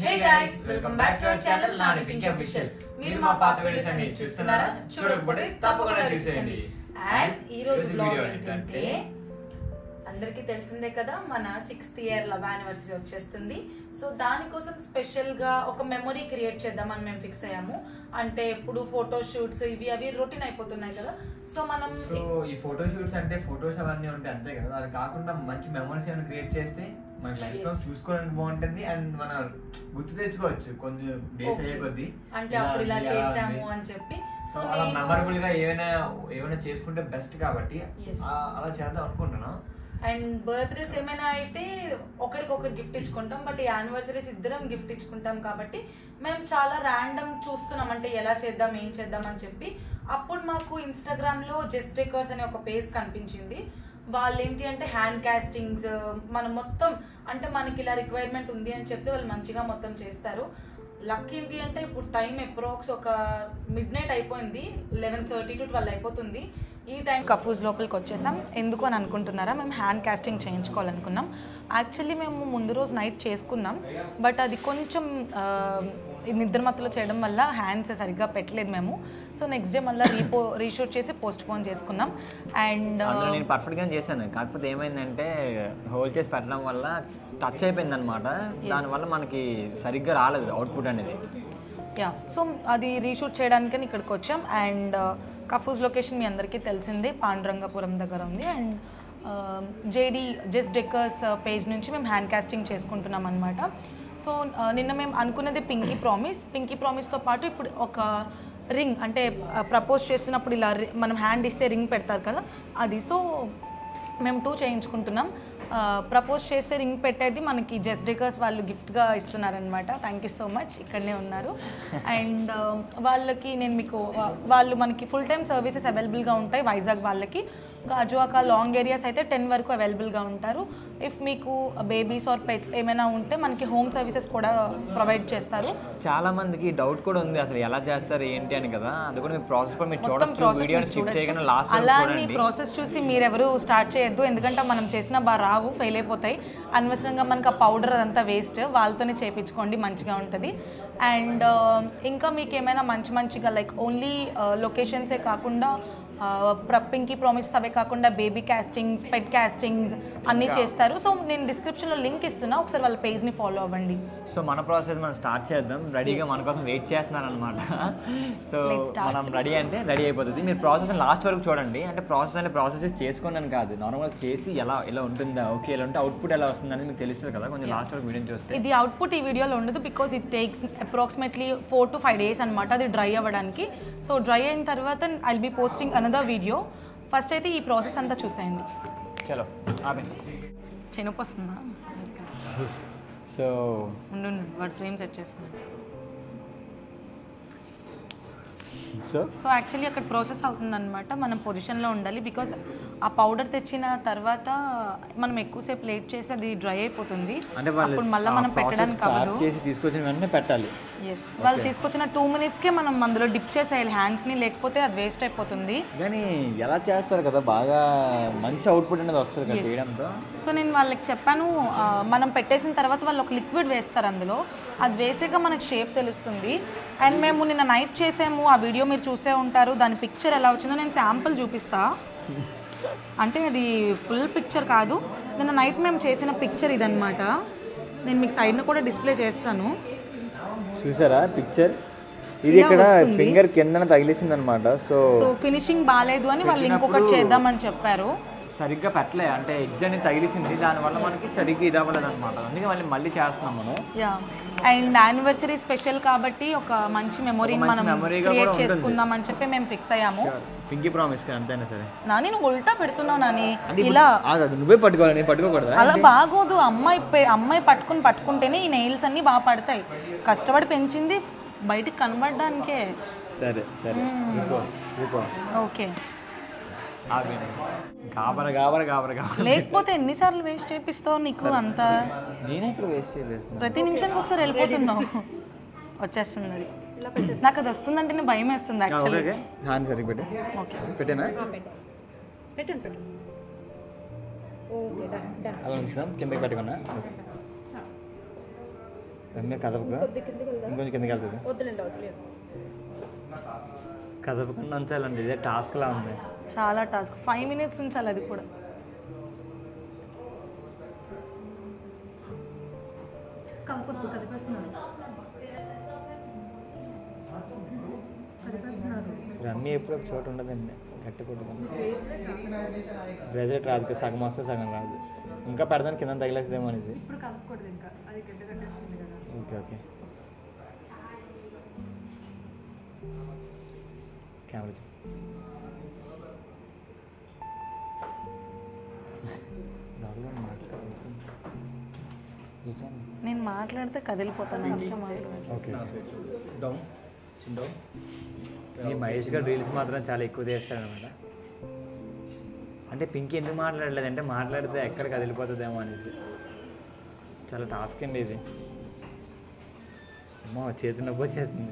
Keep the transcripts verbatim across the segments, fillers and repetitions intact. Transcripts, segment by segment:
Hey guys, welcome back to our channel Nani Pinky Official. మీరు మా పాత videos అన్ని చూస్తున్నారా? చూడకపోతే తప్పకుండా చూసేయండి. అండ్ ఈ రోజు బ్లాగ్ ఏంటంటే అందరికీ తెలిసిందే కదా, మన సిక్స్త్ ఇయర్ లవ్ యానివర్సరీ వచ్చేస్తుంది. సో దానికోసం స్పెషల్ గా ఒక మెమొరీ క్రియేట్ చేద్దామని మేము ఫిక్స్ అయ్యాము. అంటే ఇప్పుడు ఫోటో షూట్స్ ఇవి అవి రొటీన్ అయిపోతున్నాయి కదా, సో మనం సో ఈ ఫోటో షూట్స్ అంటే ఫోటోస్ అవన్నీ ఉంటాయి అంతే కదా, అది కాకుండా మంచి మెమరీస్ ఏమైనా క్రియేట్ చేస్తే మన లైఫ్ లో చూసుకోవడానికి బాగుంటుంది అండ్ మనం గుర్తు తెచ్చుకోవచ్చు కొంచెం డేస్ అయ్యే కొద్దీ, అంటే అప్పుడు ఇలా చేసాము అని చెప్పి. సో అలా మెమరబుల్ గా ఏమైనా ఏమైనా చేసుకుంటే బెస్ట్ కాబట్టి అలా చేద్దాం అనుకుంటున్నాం. అండ్ బర్త్డేస్ ఏమైనా అయితే ఒకరికొకరు గిఫ్ట్ ఇచ్చుకుంటాం, బట్ ఈ యానివర్సరీస్ ఇద్దరం గిఫ్ట్ ఇచ్చుకుంటాం కాబట్టి మేము చాలా ర్యాండమ్ చూస్తున్నాం, అంటే ఎలా చేద్దాం ఏం చేద్దాం అని చెప్పి. అప్పుడు మాకు ఇన్స్టాగ్రామ్ లో జస్ట్ డెకర్స్ అనే ఒక పేజ్ కనిపించింది. వాళ్ళు ఏంటి అంటే హ్యాండ్ కాస్టింగ్స్ మనం మొత్తం, అంటే మనకి ఇలా రిక్వైర్మెంట్ ఉంది అని చెప్తే వాళ్ళు మంచిగా మొత్తం చేస్తారు. లక్ ఏంటి అంటే ఇప్పుడు టైం అప్రాక్స్ ఒక మిడ్ నైట్ అయిపోయింది, లెవెన్ థర్టీ టు ట్వెల్వ్ అయిపోతుంది. ఈ టైం కఫూస్ లోపలికి వచ్చేసాం. ఎందుకు అని అనుకుంటున్నారా, మేము హ్యాండ్ కాస్టింగ్ చేయించుకోవాలనుకున్నాం. యాక్చువల్లీ మేము ముందు రోజు నైట్ చేసుకున్నాం, బట్ అది కొంచెం నిద్ర మత్తులో చేయడం వల్ల హ్యాండ్స్ సరిగ్గా పెట్టలేదు మేము. సో నెక్స్ట్ డే మళ్ళీ రీపో రీషూట్ చేసి పోస్ట్ పోన్ చేసుకున్నాం. అండ్ నేను పర్ఫెక్ట్గా చేశాను, కాకపోతే ఏమైందంటే హోల్ చేసి పెట్టడం వల్ల టచ్ అయిపోయింది అనమాట, దానివల్ల మనకి సరిగ్గా రాలేదు అవుట్పుట్ అనేది. యా, సో అది రీషూట్ చేయడానికని ఇక్కడికి వచ్చాం. అండ్ కఫూస్ లొకేషన్ మీ అందరికీ తెలిసిందే, పాండురంగపురం దగ్గర ఉంది. And JD just decors page నుంచి మేము హ్యాండ్ కాస్టింగ్ చేసుకుంటున్నాం అనమాట. సో నిన్న మేము అనుకున్నది పింకీ ప్రామిస్. పింకీ ప్రామిస్తో పాటు ఇప్పుడు ఒక రింగ్, అంటే ప్రపోజ్ చేస్తున్నప్పుడు ఇలా మనం హ్యాండ్ ఇస్తే రింగ్ పెడతారు కదా అది. సో మేము టూ చేయించుకుంటున్నాం. ప్రపోజ్ చేస్తే రింగ్ పెట్టేది మనకి జస్ట్ డెకర్స్ వాళ్ళు గిఫ్ట్గా ఇస్తున్నారనమాట. థ్యాంక్ యూ సో మచ్, ఇక్కడనే ఉన్నారు. అండ్ వాళ్ళకి నేను మీకు వాళ్ళు మనకి ఫుల్ టైమ్ సర్వీసెస్ అవైలబుల్గా ఉంటాయి వైజాగ్ వాళ్ళకి. గాజువాక లాంగ్ ఏరియాస్ అయితే టెన్ వరకు అవైలబుల్గా ఉంటారు. ఇఫ్ మీకు బేబీస్ ఆర్ పెట్స్ ఏమైనా ఉంటే మనకి హోమ్ సర్వీసెస్ కూడా ప్రొవైడ్ చేస్తారు. చాలా మందికి డౌట్ కూడా ఉంది అసలు ఎలా చేస్తారు ఏంటి అని కదా, అది కూడా మీ ప్రాసెస్ కూడా మీరు చూడొచ్చు, వీడియోని స్కిప్ చేయకుండా లాస్ట్ వరకు చూడండి. అలానే ప్రాసెస్ చూసి మీరు ఎవరు స్టార్ట్ చేయొద్దు, ఎందుకంటే మనం చేసిన బాగా రావు, ఫెయిల్ అయిపోతాయి. అనవసరంగా మనకి ఆ పౌడర్ అదంతా వేస్ట్, వాళ్ళతోనే చేయించుకోండి, మంచిగా ఉంటుంది. అండ్ ఇంకా మీకు ఏమైనా మంచి మంచిగా లైక్ ఓన్లీ లొకేషన్సే కాకుండా పింకీ ప్రామిస్ అవే కాకుండా బేబీ కాస్టింగ్స్, పెట్ కాస్టింగ్స్ అన్నీ చేస్తారు. సో నేను డిస్క్రిప్షన్లో లింక్ ఇస్తున్నా, ఒకసారి వాళ్ళ పేజ్ని ఫాలో అవ్వండి. సో మన ప్రాసెస్ మనం స్టార్ట్ చేద్దాం. రెడీగా మన కోసం వెయిట్ చేస్తున్నారు అనమాట. సో మనం రెడీ అంటే రెడీ అయిపోతుంది. మీరు ప్రాసెస్ లాస్ట్ వరకు చూడండి. అంటే ప్రాసెస్ అంటే ప్రాసెస్ చేసుకున్నాను కాదు, నార్మల్గా చేసి ఎలా ఎలా ఉంటుందా, ఓకే ఎలా ఉంటే అవుట్పుట్ ఎలా వస్తుందని మీకు తెలుస్తుంది కదా, కొంచెం లాస్ట్ వరకు వీడియో చూస్తే. ఇది అవుట్పుట్ ఈ వీడియోలో ఉండదు, because it takes approximately four to five days అనమాట అది డ్రై అవ్వడానికి. సో డ్రై అయిన తర్వాత I will be posting another video. First అయితే ఈ ప్రాసెస్ అంతా చూసేయండి. చలో చెనొప్పి వస్తుందా? సో ఉండు వాడు ఫ్రేమ్ సెట్ చేస్తున్నాడు. సో సో యాక్చువల్లీ అక్కడ ప్రాసెస్ అవుతుందన్నమాట, మనం పొజిషన్లో ఉండాలి. బికాజ్ ఆ పౌడర్ తెచ్చిన తర్వాత మనం ఎక్కువసేపు లేట్ చేస్తే అది డ్రై అయిపోతుంది, అప్పుడు మళ్ళీ మనం పెట్టడానికి అవ్వదు. తీసుకొచ్చిన వెంటనే పెట్టాలి. ఎస్, వాళ్ళు తీసుకొచ్చిన టూ మినిట్స్కే మనం అందులో డిప్ చేసేయాలి హ్యాండ్స్ని, లేకపోతే అది వేస్ట్ అయిపోతుంది. కానీ ఎలా చేస్తారు కదా, బాగా మంచి అవుట్పుట్ అనేది వస్తుంది కదా చేయడంతో. సో నేను వాళ్ళకి చెప్పాను, మనం పెట్టేసిన తర్వాత వాళ్ళు ఒక లిక్విడ్ వేస్తారు అందులో, అది వేసాక మనకు షేప్ తెలుస్తుంది. అండ్ మేము నిన్న నైట్ చేసాము, ఆ వీడియో మీరు చూసే ఉంటారు, దాని పిక్చర్ ఎలా వచ్చిందో నేను శాంపుల్ చూపిస్తా. అంటే అది ఫుల్ పిక్చర్ కాదు, నిన్న నైట్ మేము చేసిన పిక్చర్ ఇదనమాట. నేను మీకు సైడ్ను కూడా డిస్ప్లే చేస్తాను, చూసారా పిక్చర్. ఇది ఇక్కడ ఫింగర్ కిందన తగిలేసింది అనమాట. సో సో ఫినిషింగ్ బాగాలేదు అని వాళ్ళు ఇంకొకటి చేద్దామని చెప్పారు. సరిగ్గా పెట్టలే, అంటే ఎడ్జ్ అని తగిలిసింది, దానివల్ల మనకి సరిగ్గా ఇది అవ్వలేదు అనమాట. అందుకే మళ్ళీ మళ్ళీ చేస్తున్నాం మనం. యా, అండ్ యానివర్సరీ స్పెషల్ కాబట్టి ఒక మంచి మెమొరీని మనం క్రియేట్ చేసుకుందాం అని చెప్పి మేము ఫిక్స్ అయ్యాము. పింకీ ప్రామిస్ అంతైనా సరే. నా నేను ఉల్టా పెడుతున్నావు నాని, ఇలా నువ్వే పట్టుకోవాలి, నేను పట్టుకోకూడదు. అలా బాగోదు, అమ్మాయి అమ్మాయి పట్టుకుని పట్టుకుంటేనే ఈ నెయిల్స్ అన్ని బాగా పడతాయి. కష్టపడి పెంచింది బయటికి కనబడడానికే. సరే సరే ఓకే, గాబర గాబర గాబర గాబర. లేకపోతే ఎన్నిసార్లు వేస్ట్ చేపిస్తావు నీకు అంత? నేనే ఇక్కడ వేస్ట్ చేస్తాను, ప్రతి నిమిషానికి ఒకసారి వెళ్ళిపోతున్నావు. వచ్చేస్తుంది అది, నాకు అది వస్తుందంటేనే భయం వేస్తుంది యాక్చువల్లీ. హ్యాండ్ సరిగ్గా పెట్టే. ఓకే పెట్టేనా? పెట్టండి పెట్టండి. అలా ఉంచుదాం, కిందకి పెట్టుకున్నా. రమ్య కదపక ఇంకొంచెం కిందకి వెళ్తుంది వద్దులేండి వద్దులేదు కదపకుండా ఉంచాలండి ఇదే టాస్క్లా ఉంది చాలా టాస్క్ ఫైవ్ మినిట్స్ ఉంచాలి అది కూడా కదపొద్దు కదిపేస్తున్నారు కదిపేస్తున్నారు రమ్య ఎప్పుడు ఒక చోట ఉండదండి గట్టి కొట్టుకుంది బ్రెజెట్ రాదు సగం వస్తే సగం రాదు ఇంకా పెడదానికి కింద తగిలేసేదేమో అనేసి ఇప్పుడు కదపకూడదు ఇంకా అది గడ్డ కట్టేస్తుంది కదా ఓకే ఓకే కెమెరా నేను మాట్లాడితే కదిలిపోతాను అందుకే మాట్లాడాను ఓకే డౌన్ డౌన్ ఈ మహేష్ గారు రీల్స్ మాత్రం చాలా ఎక్కువ చేస్తారనమాట అంటే పింక్ ఎందుకు మాట్లాడలేదు అంటే మాట్లాడితే ఎక్కడ కదిలిపోతుందేమో అనేసి చాలా టాస్క్ అండి ఇది అమ్మో చేతి నొప్పి వచ్చేస్తుంది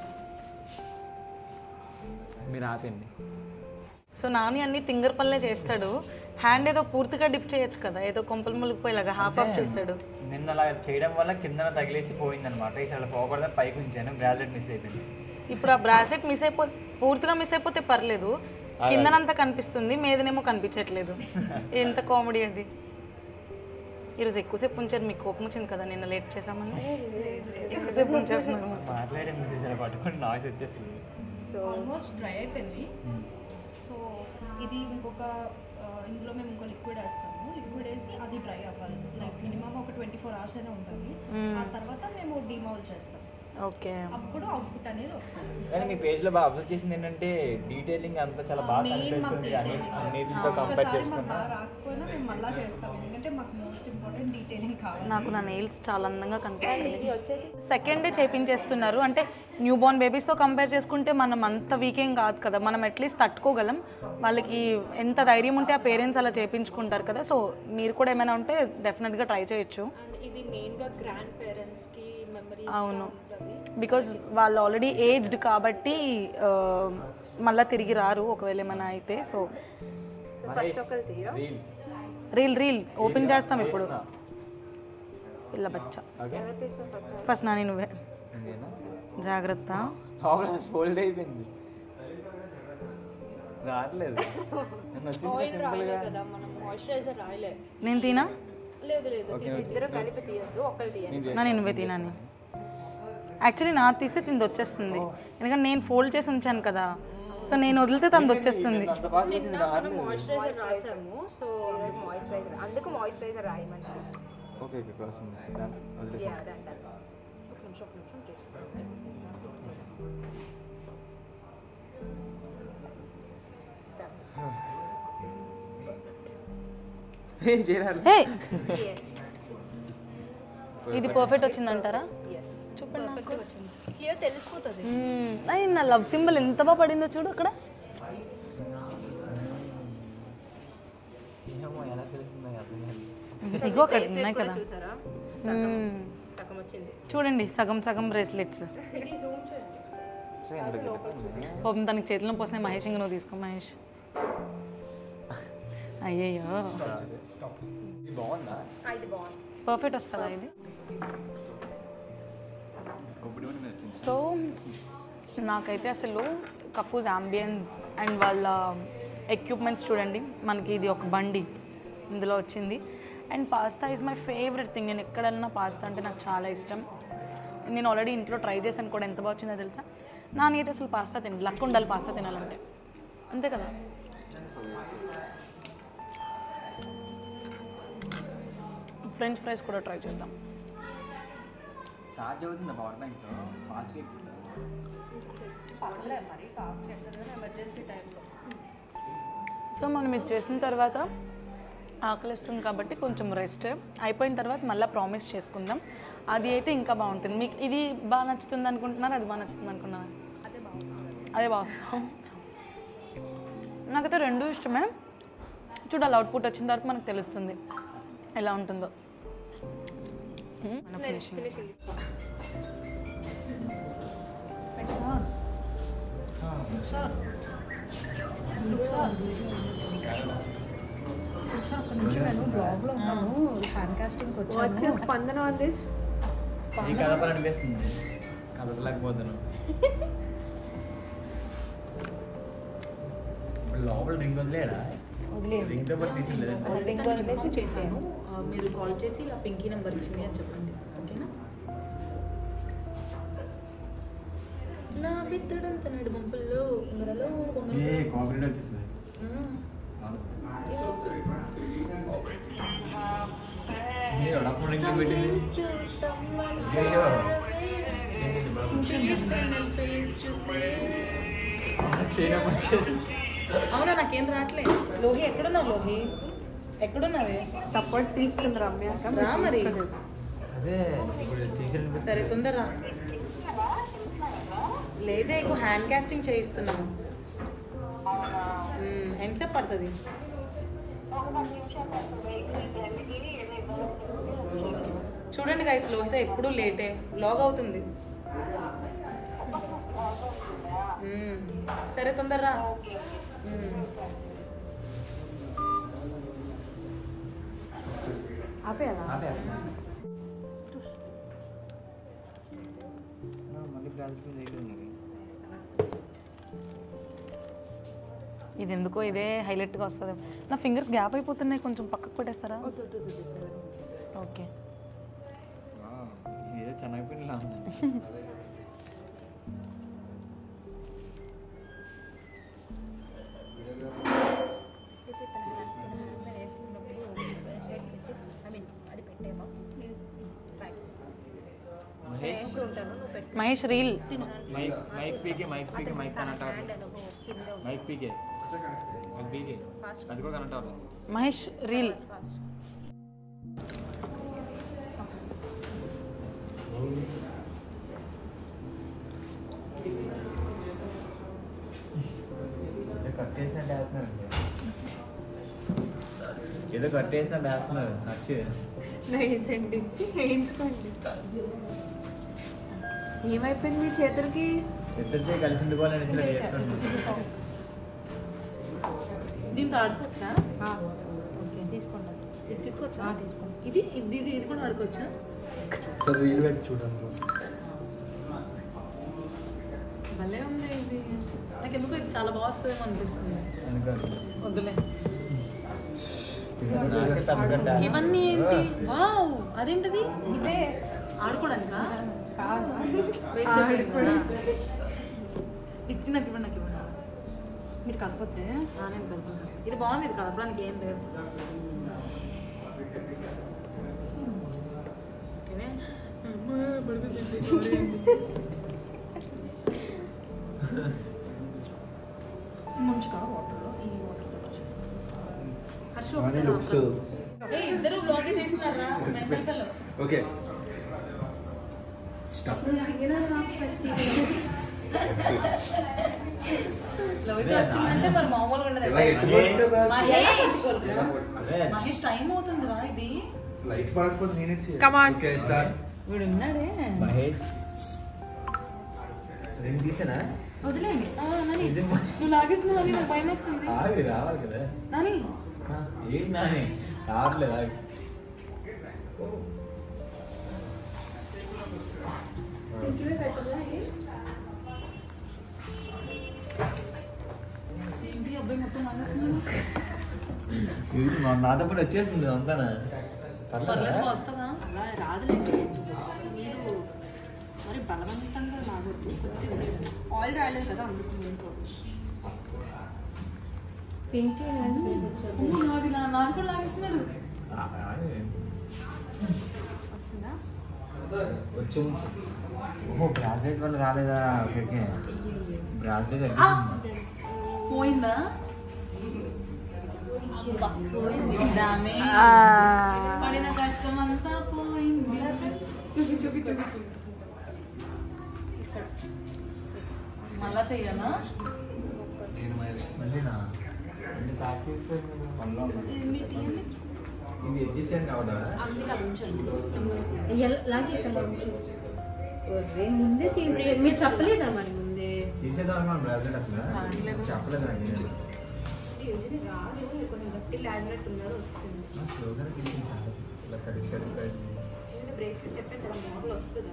మీరు ఆపండి సో నాని అన్ని తింగర్ పనులే చేస్తాడు హ్యాండ్ ఏదో పూర్తిగా డిప్ చేయొచ్చు కదా ఏదో కొంపలు ములిగిపోయేలాగా హాఫ్ ఆఫ్ చేస్తాడు నిన్న అలా చేయడం వల్ల కిందన తగిలేసి పోయిందనమాట ఈ అలా పోకూడదని పైకి ఉంచాను బ్రాస్లెట్ మిస్ అయిపోయింది ఇప్పుడు ఆ బ్రాస్లెట్ మిస్ అయిపో పూర్తిగా మిస్ అయిపోతే పర్లేదు కిందనంతా కనిపిస్తుంది మీదనేమో కనిపించట్లేదు ఎంత కామెడీ అది ఈరోజు ఎక్కువసేపు ఉంచారు మీకు కోపం వచ్చింది కదా నిన్న లేట్ చేసామని ఎక్కువసేపు ఉంచేస్తున్నారు మాట్లాడింది పట్టుకొని నాయిస్ వచ్చేస్తుంది సో ఆల్మోస్ట్ డ్రై అయిపోయింది సో ఇది ఇంకొక ఇందులో మేము ఇంకో లిక్విడ్ వేస్తాము లిక్విడ్ వేసి అది డ్రై అవ్వాలి లైక్ మినిమం ఒక ట్వంటీ ఫోర్ అవర్స్ అయినా ఉంటుంది ఆ తర్వాత మేము డిమౌల్ చేస్తాం ఓకే అప్పుడు అవుట్పుట్ అనేది వస్తుంది కానీ మీ పేజ్ లో బాగా అబ్జర్వ్ చేసింది ఏంటంటే డీటెయిలింగ్ అంతా చాలా బాగా కనిపిస్తుంది అన్నిటితో కంపేర్ చేసుకున్నా రాకపోయినా మేము మళ్ళీ చేస్తాం ఎందుకంటే మాకు మోస్ట్ ఇంపార్టెంట్ డీటెయిలింగ్ కావాలి నాకు నా నెయిల్స్ చాలా అందంగా కనిపిస్తుంది సెకండ్ డే చేయించేస్తున్నారు అంటే న్యూ బోర్న్ బేబీస్తో కంపేర్ చేసుకుంటే మనం అంత వీకేం కాదు కదా మనం అట్లీస్ట్ తట్టుకోగలం వాళ్ళకి ఎంత ధైర్యం ఉంటే ఆ పేరెంట్స్ అలా చేయించుకుంటారు కదా సో మీరు కూడా ఏమైనా ఉంటే డెఫినెట్గా ట్రై చేయొచ్చు ఇది మెయిన్గా గ్రాండ్ పేరెంట్స్కి మెమరీ అవును బికాజ్ వాళ్ళు ఆల్రెడీ ఏజ్డ్ కాబట్టి మళ్ళీ తిరిగి రారు ఒకవేళ ఏమైనా అయితే సో రీల్ రీల్ ఓపెన్ చేస్తాం ఇప్పుడు పిల్ల బచ్చా ఫస్ట్ నాని నువ్వే జాగ్రత్త ఫోల్డ్ అయిపోయింది రావట్లేదు నేను తినా లేదు లేదు ఇద్దరు కలిపి తీయద్దు ఒక్కరు తీయండి నా నువ్వే తినాని యాక్చువల్లీ నా తీస్తే తింది వచ్చేస్తుంది ఎందుకంటే నేను ఫోల్డ్ చేసి ఉంచాను కదా సో నేను వదిలితే తనది వచ్చేస్తుంది మాయిశ్చరైజర్ రాసాము సో మాయిశ్చరైజర్ అందుకు మాయిశ్చరైజర్ రాయమంటారు ఓకే ఓకే వస్తుంది దాన్ని వదిలేసి ఒక నిమిషం ఒక నిమిషం చేసుకోండి ఇది పర్ఫెక్ట్ వచ్చిందంటారా చూడండి క్లియర్ తెలిసిపోతుంది నా లవ్ సింబల్ ఎంత బాగా పడిందో చూడు అక్కడ ఇగో అక్కడ ఉన్నాయి కదా చూడండి సగం సగం బ్రేస్లెట్స్ పాపం తనకి చేతిలో పోసినాయి మహేష్ ఇంక నువ్వు తీసుకో మహేష్ అయ్యయ్యో పర్ఫెక్ట్ వస్తుందా ఇది సో నాకైతే అసలు కఫూజ్ అంబియన్స్ అండ్ వాళ్ళ ఎక్విప్మెంట్స్ చూడండి మనకి ఇది ఒక బండి ఇందులో వచ్చింది and pasta is my favourite thing నేను ఎక్కడన్నా పాస్తా అంటే నాకు చాలా ఇష్టం నేను ఆల్రెడీ ఇంట్లో ట్రై చేశాను కూడా ఎంత బాగా వచ్చిందో తెలుసా నానైతే అసలు పాస్తా తిన లక్ ఉండాలి పాస్తా తినాలంటే అంతే కదా ఫ్రెంచ్ ఫ్రైస్ కూడా ట్రై చేద్దాం చార్జ్ అవుతుంది పవర్ బ్యాంక్ ఫాస్ట్ సో మనం ఇది చేసిన తర్వాత ఆకలిస్తుంది కాబట్టి కొంచెం రెస్ట్ అయిపోయిన తర్వాత మళ్ళీ ప్రామిస్ చేసుకుందాం అది అయితే ఇంకా బాగుంటుంది మీకు ఇది బాగా నచ్చుతుంది అనుకుంటున్నారు అది బాగా నచ్చుతుంది అనుకున్నాను అదే బాగుంది నాకైతే రెండు ఇష్టమే చూడాలి అవుట్పుట్ వచ్చిన తర్వాత మనకు తెలుస్తుంది ఎలా ఉంటుందో మన ఫినిషింగ్ స్పందన ఆన్ దిస్ ఈ కదపాలనిపిస్తుంది, కదపలేకపోతున్నాను. ఇప్పుడు లోపల రింగ్ వదిలేడా? రింగ్తో పాటు తీసి చేశాను. మీరు కాల్ చేసి ఇలా పింకీ నెంబర్ ఇచ్చింది అని చెప్పండి, ఓకేనా? నా బిత్తడంత నడు పంపుల్లో ఉంగరలో కాంక్రీట్ వచ్చేస్తుంది. అవునా, నాకేం రావట్లేదు. లోహి ఎక్కడున్నావు? లోహి ఎక్కడున్నావే? సపోర్ట్ తీసుకుంది రమ్య రా మరి. అదే సరే తొందరరా. లేదే ఇంకో హ్యాండ్ కాస్టింగ్ చేయిస్తున్నాము. ఎంతసేపు పడుతుంది? చూడండి గైస్, లోహిత ఎప్పుడూ లేటే లాగ్ అవుతుంది. సరే తొందరరా. ఆపేయాలా? ఇది ఎందుకో ఇదే హైలైట్గా వస్తుంది. నా ఫింగర్స్ గ్యాప్ అయిపోతున్నాయి, కొంచెం పక్కకు పెట్టేస్తారా? ఓకే. ఇదే చెన్నైపోయినలా ఉంది. మహేష్ రీల్ మైక్ మైక్ పీకే మైక్ పీకే మైక్ కనెక్ట్ అవ్వదు. మైక్ పీకే మైక్ పీకే అది కూడా కనెక్ట్ అవ్వదు. మహేష్ రీల్ కట్టేసినట్టు వేస్తున్నాడు, ఏదో కట్టేసినట్టు వేస్తున్నాడు. హర్షి వేయించుకోండి. ఏమైపోయింది మీ చేతులకి? ఇద్దరు చేయి కలిసి ఉండిపోవాలని ఇట్లా చేసుకోండి. దీంతో ఆడుకోవచ్చా? ఓకే, తీసుకుంటాను. ఇది తీసుకోవచ్చా? తీసుకోండి. ఇది ఇది ఇది ఇది కూడా ఆడుకోవచ్చా? సార్ వీలు పెట్టి చూడండి. భలే ఉంది ఇది. నాకు ఎందుకు ఇది చాలా బాగా వస్తుందేమో అనిపిస్తుంది. వద్దులే. ఇవన్నీ ఏంటి? వావ్, అదేంటిది? ఇదే ఆడుకోవడానికా? ఇచ్చి నాకు ఇవ్వండి, నాకు ఇవ్వండి. మీరు కాకపోతే నేను కలుపుతాను. ఇది బాగుంది, ఇది కలపడానికి ఏం లేదు. ముంచుకా వాటర్లో. ఈ వాటర్తో హర్ష ఇద్దరు బ్లాగ్ తీస్తున్నారా? Okay stop. వచ్చిందంటే మరి మామూలుగా ఉండదు. మహేష్ టైం అవుతుందిరా. ఇది లైట్ పడకపోతే నేనే ఓకే స్టార్ట్. వీడు ఉన్నాడే మహేష్. రింగ్ తీసేనా? వదిలేండి. నువ్వు లాగేస్తున్నావు, నాకు భయం వస్తుంది. ఆగి రావాలి కదా నాని. ఏంటి నాని రావట్లేదు? ఆగి ఏంటి అబ్బాయి మొత్తం లాగేస్తున్నాడు? నాతో పాటు వచ్చేస్తుంది అంతానా? పర్లేదు, వస్తుందా? అలా రాదులేండి. మీరు మరి బలవంతంగా లాగొద్దు. ఆయిల్ రాయలేదు కదా, అందుకు పింకీ నాది నాది కూడా లాగేస్తున్నాడు. వచ్చిందా? వచ్చి ఓహో బ్రాస్లెట్ వల్ల రాలేదా? ఓకే ఓకే, బ్రాస్లెట్ పోయిందా? పడిన కష్టం అంతా పోయింది. చూసి చూపి చూపి మళ్ళా చెయ్యాలా? మళ్ళీనా? ప్యాక్ చేస్తే పనిలో ఇది ఎడ్జిస్టెంట్ కావడా? లాగే ఇక్కడ ఉంచు. ముందే తీసి మీరు చెప్పలేదా? మరి ముందే తీసేద్దాం అనుకున్నాను బ్రాస్లెట్. అసలు చెప్పలేదు నాకు. రాదు, కొన్ని గట్టి లాగినట్టు ఉన్నారు, వచ్చింది. స్లోగానే తీసింది. ఇలా కడిగి కడిగి బ్రేస్లెట్ చెప్పే కదా మోడల్ వస్తుంది.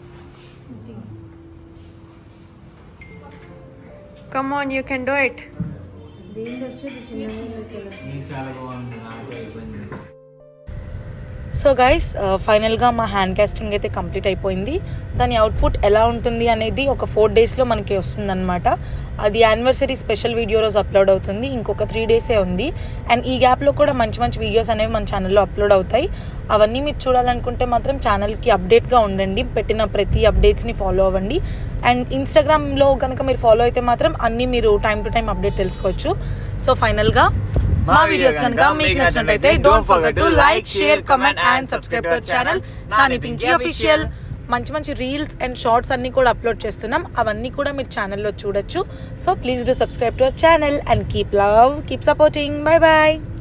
Come on, you can do it. దీనికి వచ్చేది చిన్న చాలా బాగుంది, నాకు అయిపోయింది. సో గైస్ ఫైనల్గా మా హ్యాండ్ కాస్టింగ్ అయితే కంప్లీట్ అయిపోయింది. దాని అవుట్పుట్ ఎలా ఉంటుంది అనేది ఒక ఫోర్ డేస్లో మనకి వస్తుందన్నమాట. అది యానివర్సరీ స్పెషల్ వీడియో రోజు అప్లోడ్ అవుతుంది. ఇంకొక త్రీ డేసే ఉంది. అండ్ ఈ గ్యాప్లో కూడా మంచి మంచి వీడియోస్ అనేవి మన ఛానల్లో అప్లోడ్ అవుతాయి. అవన్నీ మీరు చూడాలనుకుంటే మాత్రం ఛానల్కి అప్డేట్గా ఉండండి. పెట్టిన ప్రతి అప్డేట్స్ని ఫాలో అవ్వండి. అండ్ ఇన్స్టాగ్రామ్లో కనుక మీరు ఫాలో అయితే మాత్రం అన్నీ మీరు టైం టు టైం అప్డేట్ తెలుసుకోవచ్చు. సో ఫైనల్గా మా వీడియోస్ కనుక మీకు నచ్చినట్లయితే don't forget to like, share, comment and subscribe to our channel Nani Pinky official. మంచి మంచి రీల్స్ అండ్ షార్ట్స్ అన్నీ కూడా అప్లోడ్ చేస్తున్నాం. అవన్నీ కూడా మీరు ఛానల్లో చూడొచ్చు. So please do subscribe to our channel and keep love, keep supporting. Bye bye.